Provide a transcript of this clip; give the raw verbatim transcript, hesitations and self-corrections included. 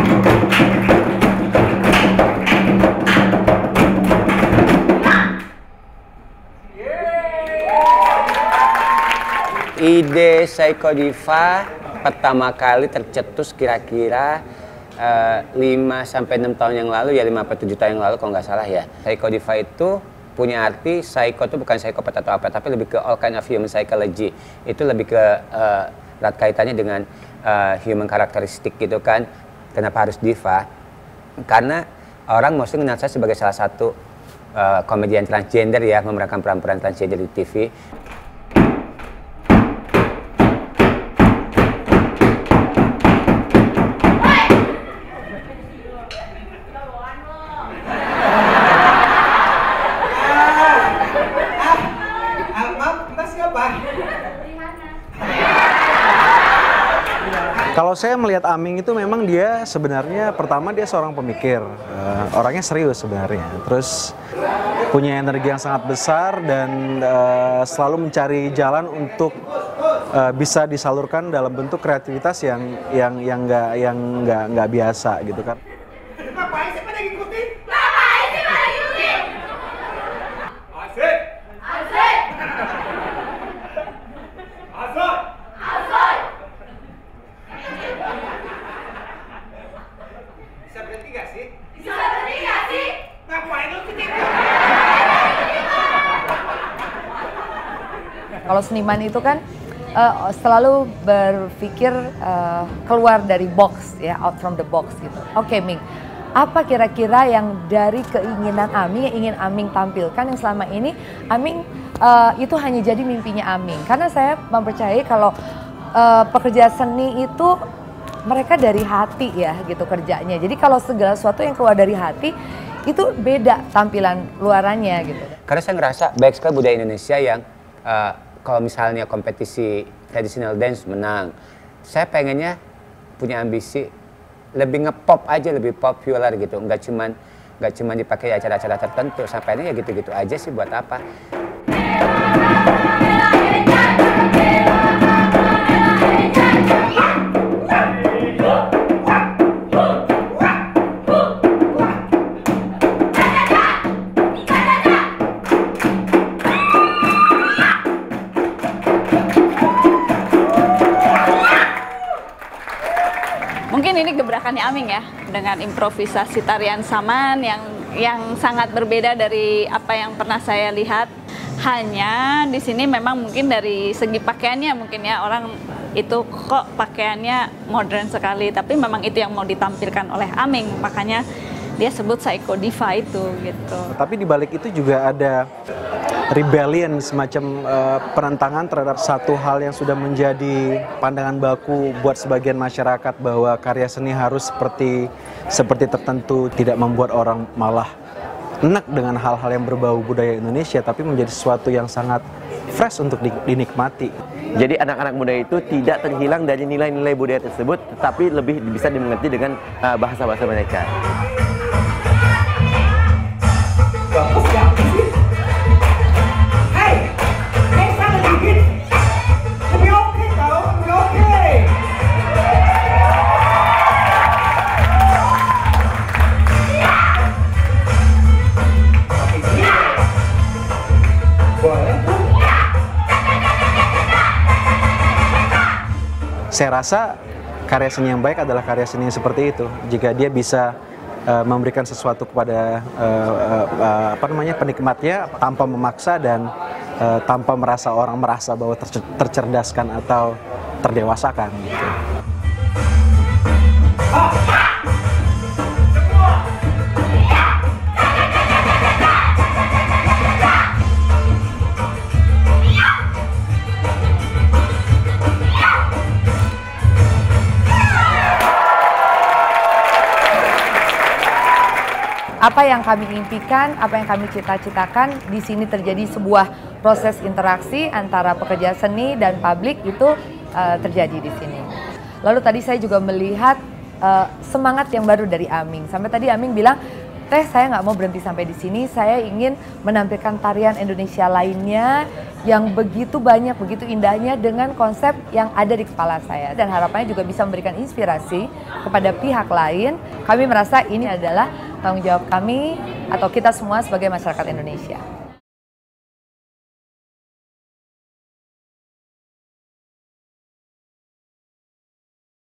Ide Psycho Diva pertama kali tercetus kira-kira uh, lima sampai enam tahun yang lalu, ya lima sampai tujuh tahun yang lalu kalau nggak salah ya. Psycho Diva itu punya arti, psycho itu bukan psikopat atau apa, tapi lebih ke all kind of human psychology. Itu lebih ke uh, erat kaitannya dengan uh, human karakteristik gitu kan. Kenapa harus diva? Karena orang mesti mengenal saya sebagai salah satu uh, komedian transgender ya, memerankan peran-peran transgender di T V. Kalau saya melihat Aming itu memang dia sebenarnya pertama dia seorang pemikir, uh, orangnya serius sebenarnya, terus punya energi yang sangat besar dan uh, selalu mencari jalan untuk uh, bisa disalurkan dalam bentuk kreativitas yang yang yang nggak yang nggak nggak biasa gitu kan. Ngapain sih pada ngikutin? Ngapain sih pada ngikutin? Asik! Asik! Asik! Asik! Bisa berhenti gak sih? Bisa berhenti gak sih? Ngapain lu ketiga? Kalau seniman itu kan uh, selalu berpikir uh, keluar dari box ya, out from the box gitu. Oke, okay, Ming, apa kira-kira yang dari keinginan Aming yang ingin Aming tampilkan yang selama ini Aming uh, itu hanya jadi mimpinya Aming? Karena saya mempercayai kalau uh, pekerja seni itu mereka dari hati ya gitu kerjanya. Jadi kalau segala sesuatu yang keluar dari hati itu beda tampilan luarannya gitu. Karena saya ngerasa baik sekali budaya Indonesia yang uh, kalau misalnya kompetisi traditional dance menang, saya pengennya punya ambisi lebih ngepop aja, lebih populer gitu, nggak cuman nggak cuman dipakai acara-acara tertentu. Sampainya ya gitu-gitu aja sih, buat apa? Mungkin ini gebrakannya Aming ya, dengan improvisasi tarian saman yang yang sangat berbeda dari apa yang pernah saya lihat. Hanya di sini memang mungkin dari segi pakaiannya mungkin ya orang itu kok pakaiannya modern sekali, tapi memang itu yang mau ditampilkan oleh Aming, makanya dia sebut Psycho Diva itu gitu. Tapi di balik itu juga ada rebellion, semacam uh, penentangan terhadap satu hal yang sudah menjadi pandangan baku buat sebagian masyarakat bahwa karya seni harus seperti seperti tertentu, tidak membuat orang malah enak dengan hal-hal yang berbau budaya Indonesia, tapi menjadi sesuatu yang sangat fresh untuk dinikmati. Jadi anak-anak muda itu tidak terhilang dari nilai-nilai budaya tersebut, tetapi lebih bisa dimengerti dengan uh, bahasa-bahasa mereka. Bagus ya? Hei! Hei, sana dikit! Lebih oke tau, lebih oke! Boleh? Saya rasa karya seni yang baik adalah karya seni yang seperti itu. Jika dia bisa uh, memberikan sesuatu kepada uh, uh, uh, apa namanya penikmatnya tanpa memaksa dan uh, tanpa merasa orang merasa bahwa tercer tercerdaskan atau terdewasakan gitu. Apa yang kami impikan, apa yang kami cita-citakan, di sini terjadi sebuah proses interaksi antara pekerja seni dan publik itu uh, terjadi di sini. Lalu tadi saya juga melihat uh, semangat yang baru dari Aming. Sampai tadi Aming bilang, teh saya nggak mau berhenti sampai di sini. Saya ingin menampilkan tarian Indonesia lainnya yang begitu banyak, begitu indahnya dengan konsep yang ada di kepala saya. Dan harapannya juga bisa memberikan inspirasi kepada pihak lain. Kami merasa ini adalah tanggung jawab kami atau kita semua sebagai masyarakat Indonesia.